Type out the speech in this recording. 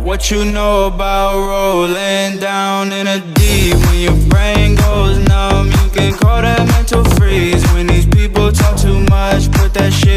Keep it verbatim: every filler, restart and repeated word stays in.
What you know about rolling down in a deep? When your brain goes numb, you can call that mental freeze. When these people talk too much, put that shit